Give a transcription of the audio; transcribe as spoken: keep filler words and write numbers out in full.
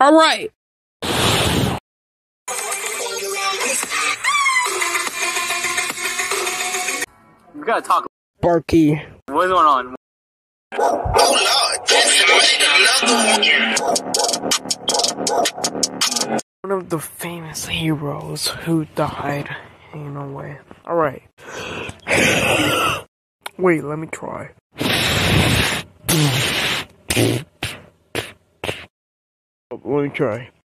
Alright. We gotta talk. Barky. What's going on? One of the famous heroes who died in a way. Alright. Wait, let me try. Let me try.